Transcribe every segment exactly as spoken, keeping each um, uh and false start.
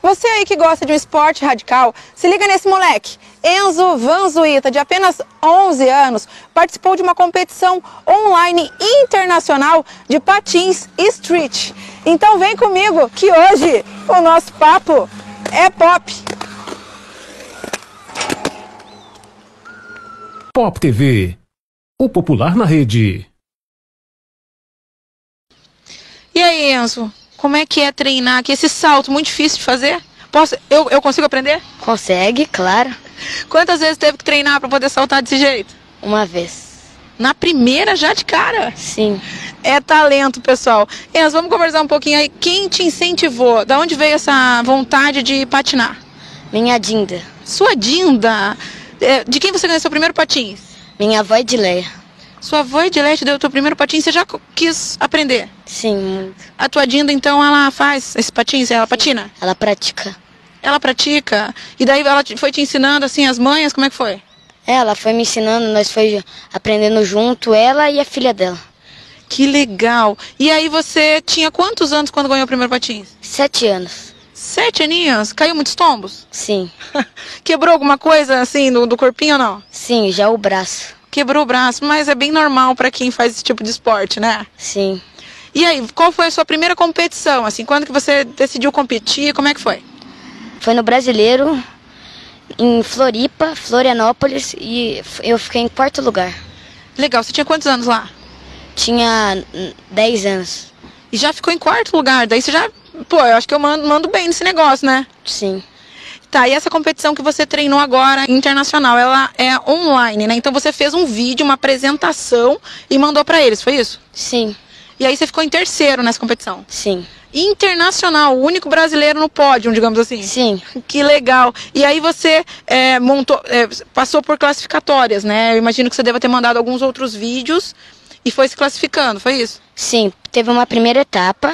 Você aí que gosta de um esporte radical, se liga nesse moleque. Enzo Vanzuita, de apenas onze anos, participou de uma competição online internacional de patins street. Então vem comigo que hoje o nosso papo é pop. Pop T V, o popular na rede. E aí, Enzo, como é que é treinar aqui? Esse salto muito difícil de fazer? Posso, eu, eu consigo aprender? Consegue, claro. Quantas vezes teve que treinar para poder saltar desse jeito? Uma vez. Na primeira já de cara? Sim. É talento, pessoal. Enzo, vamos conversar um pouquinho aí. Quem te incentivou? Da onde veio essa vontade de patinar? Minha Dinda. Sua Dinda? De quem você ganhou seu primeiro patins? Minha avó Edileia. Sua avó Edileia te deu o teu primeiro patins, você já quis aprender? Sim, muito. A tua Dinda, então, ela faz esse patins? Ela Sim. patina? Ela pratica. Ela pratica? E daí ela foi te ensinando, assim, as manhas? Como é que foi? Ela foi me ensinando, nós foi aprendendo junto, ela e a filha dela. Que legal. E aí você tinha quantos anos quando ganhou o primeiro patins? Sete anos. Sete aninhos? Caiu muitos tombos? Sim. Quebrou alguma coisa, assim, do, do corpinho ou não? Sim, já o braço. Quebrou o braço, mas é bem normal para quem faz esse tipo de esporte, né? Sim. E aí, qual foi a sua primeira competição? Assim, quando que você decidiu competir? Como é que foi? Foi no Brasileiro, em Floripa, Florianópolis, e eu fiquei em quarto lugar. Legal. Você tinha quantos anos lá? Tinha dez anos. E já ficou em quarto lugar? Daí você já... Pô, eu acho que eu mando, mando bem nesse negócio, né? Sim. Tá, e essa competição que você treinou agora, internacional, ela é online, né? Então você fez um vídeo, uma apresentação e mandou pra eles, foi isso? Sim. E aí você ficou em terceiro nessa competição? Sim. Internacional, o único brasileiro no pódio, digamos assim? Sim. Que legal. E aí você é, montou, é, passou por classificatórias, né? Eu imagino que você deva ter mandado alguns outros vídeos e foi se classificando, foi isso? Sim, teve uma primeira etapa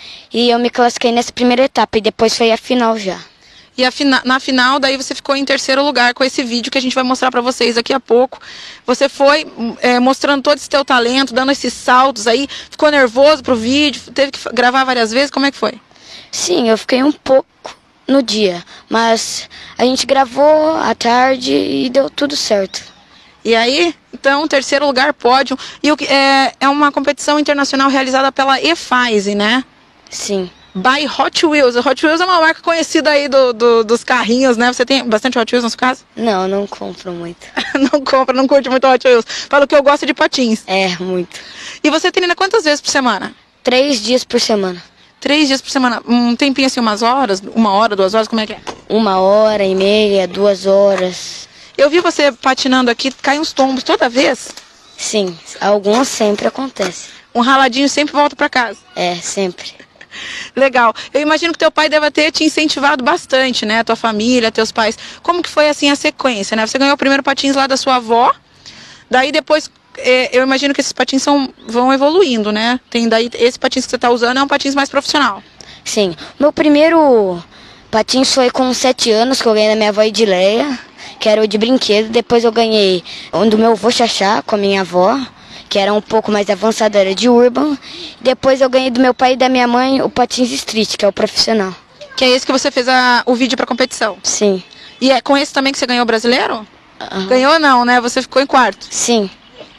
e eu me classifiquei nessa primeira etapa e depois foi a final já. E a fina, na final, daí você ficou em terceiro lugar com esse vídeo que a gente vai mostrar pra vocês daqui a pouco. Você foi é, mostrando todo esse teu talento, dando esses saltos aí. Ficou nervoso pro vídeo? Teve que gravar várias vezes? Como é que foi? Sim, eu fiquei um pouco no dia. Mas a gente gravou à tarde e deu tudo certo. E aí, então, terceiro lugar, pódio. E o, é, é uma competição internacional realizada pela E F A S E, né? Sim. By Hot Wheels. A Hot Wheels é uma marca conhecida aí do, do, dos carrinhos, né? Você tem bastante Hot Wheels na sua casa? Não, não compro muito. Não compra, não curte muito Hot Wheels. Fala que eu gosto de patins. É, muito. E você treina quantas vezes por semana? Três dias por semana. Três dias por semana. Um tempinho assim, umas horas? Uma hora, duas horas? Como é que é? Uma hora e meia, duas horas. Eu vi você patinando aqui, cai uns tombos toda vez? Sim, alguns sempre acontece. Um raladinho sempre volta pra casa? É, sempre. Legal. Eu imagino que teu pai deve ter te incentivado bastante, né? Tua família, teus pais. Como que foi, assim, a sequência, né? Você ganhou o primeiro patins lá da sua avó, daí depois, é, eu imagino que esses patins são, vão evoluindo, né? Tem daí, esse patins que você tá usando é um patins mais profissional. Sim. Meu primeiro patins foi com sete anos, que eu ganhei da minha avó Edileia, que era o de brinquedo. Depois eu ganhei um do meu avô Xaxá, com a minha avó, que era um pouco mais avançado, era de Urban. Depois eu ganhei do meu pai e da minha mãe o patins street, que é o profissional. Que é esse que você fez a, o vídeo pra competição? Sim. E é com esse também que você ganhou o brasileiro? Uhum. Ganhou não, né? Você ficou em quarto? Sim.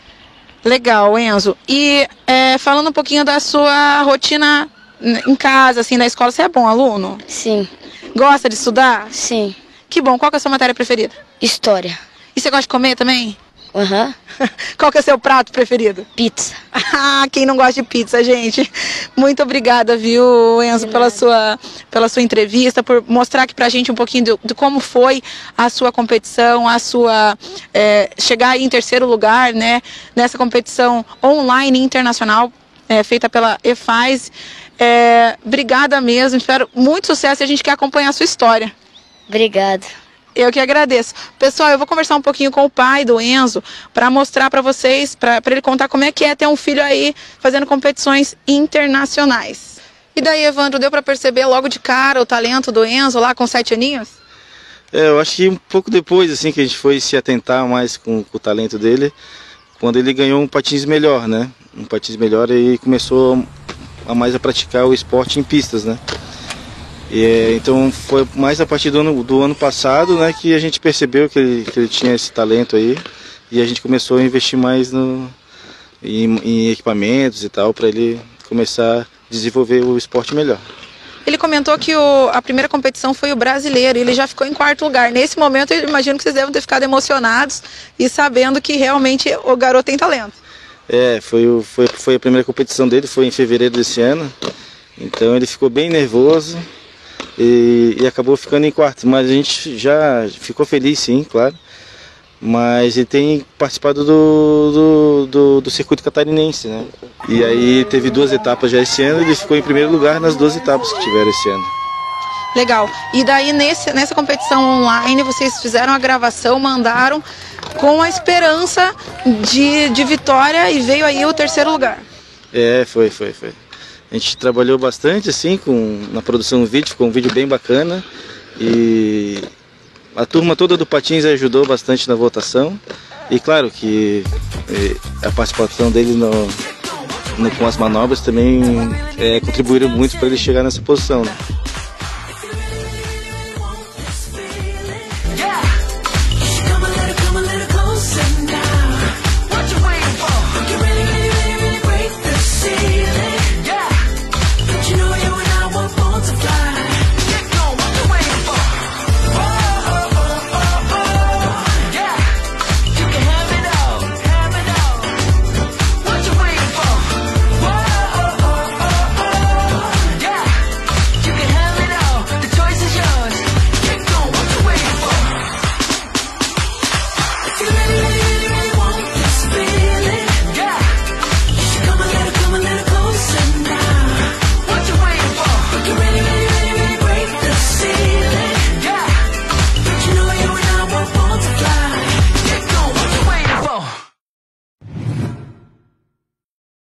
Legal, Enzo. E é, falando um pouquinho da sua rotina em casa, assim, na escola, você é bom aluno? Sim. Gosta de estudar? Sim. Que bom. Qual que é a sua matéria preferida? História. E você gosta de comer também? Aham. Uhum. Qual que é o seu prato preferido? Pizza. Ah, quem não gosta de pizza, gente? Muito obrigada, viu, Enzo, pela sua, pela sua entrevista, por mostrar aqui pra gente um pouquinho de, de como foi a sua competição, a sua é, chegar aí em terceiro lugar, né, nessa competição online internacional é, feita pela E F A S E. É, obrigada mesmo, espero muito sucesso e a gente quer acompanhar a sua história. Obrigada. Eu que agradeço. Pessoal, eu vou conversar um pouquinho com o pai do Enzo para mostrar para vocês, para ele contar como é que é ter um filho aí fazendo competições internacionais. E daí, Evandro, deu para perceber logo de cara o talento do Enzo lá com sete aninhos? É, eu acho que um pouco depois assim que a gente foi se atentar mais com, com o talento dele, quando ele ganhou um patins melhor, né? Um patins melhor e começou a mais a praticar o esporte em pistas, né? E, então foi mais a partir do ano, do ano passado, né, que a gente percebeu que ele, que ele tinha esse talento aí, e a gente começou a investir mais no, em, em equipamentos e tal, para ele começar a desenvolver o esporte melhor. Ele comentou que o, a primeira competição foi o brasileiro, e ele já ficou em quarto lugar. Nesse momento eu imagino que vocês devem ter ficado emocionados e sabendo que realmente o garoto tem talento. É, foi, o, foi, foi a primeira competição dele, foi em fevereiro desse ano, então ele ficou bem nervoso. E, e acabou ficando em quarto, mas a gente já ficou feliz, sim, claro. Mas ele tem participado do, do, do, do circuito catarinense, né? E aí teve duas etapas já esse ano, ele ficou em primeiro lugar nas duas etapas que tiveram esse ano. Legal. E daí nesse, nessa competição online vocês fizeram a gravação, mandaram com a esperança de, de vitória e veio aí o terceiro lugar. É, foi, foi, foi. A gente trabalhou bastante assim com, na produção do vídeo, ficou um vídeo bem bacana e a turma toda do Patins ajudou bastante na votação e claro que a participação dele no, no, com as manobras também é, contribuíram muito para ele chegar nessa posição, né?